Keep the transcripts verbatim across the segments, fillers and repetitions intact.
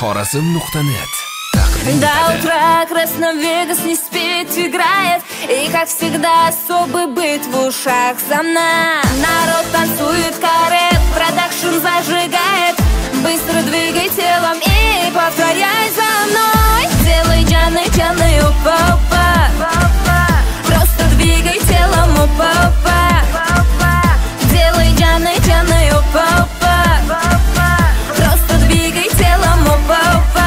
Xorazm nuqta net. До утра Красновегас не спит, играет. И как всегда особый быт в ушах сомна. Народ танцует карет, продакшн зажигает. Быстро двигай телом и повторяй за мной. Делай джаны, джаны, опа-опа. Просто двигай телом, опа-опа. Делай джаны, джаны, опа-опа. Просто двигай телом, опа-опа.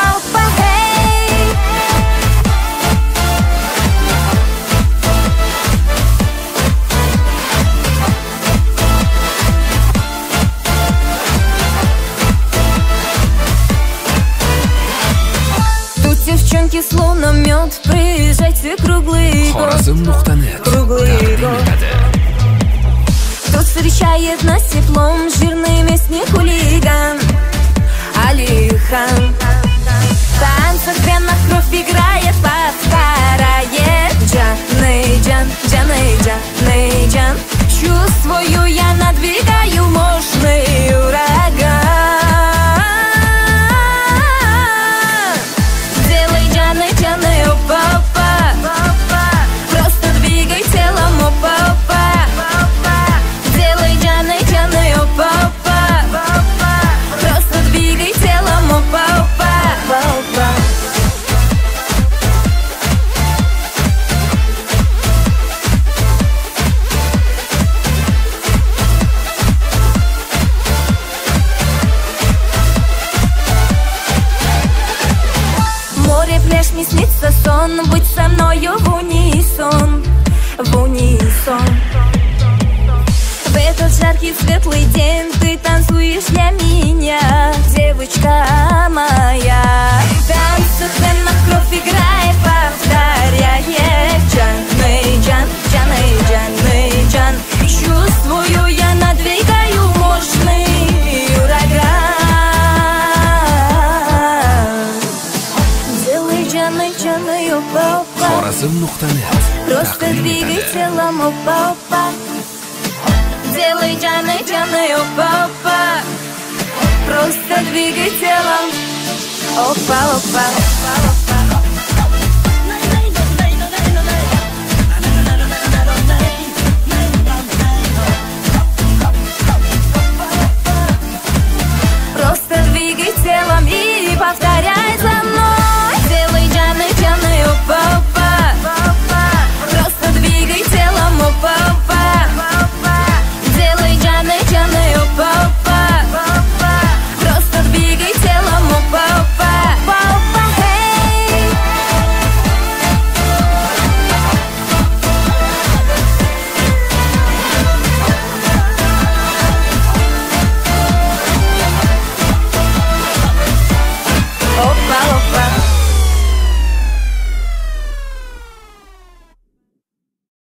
Девчонки словно мед, приезжайте круглый год. Xorazm nuqta net. Круглый год. Тут встречает нас теплом жирный местный хулиган Алихан. В танцах прямо кровь играет, повторяет. Джаны, джан, джаны, джаны, джан. Чувствую, я надвигаю мощный ураган. Просто двигай телом, опа-опа. Делай джаны, джаны, опа-опа. Просто двигай телом, опа-опа. Море, пляж, мне снится сон. Быть со мною в унисон, в унисон. В этот жаркий светлый день ты танцуешь для меня, девочка моя. В танцах прямо кровь играет, повторяет. Джаны, джан, джаны, джаны, джан. Чувствую, я надвигаю мощный ураган. Xorazm nuqta net. Просто двигай телом, опа-опа. Делай джаны, джаны, опа-опа. Просто двигай телом, опа-опа.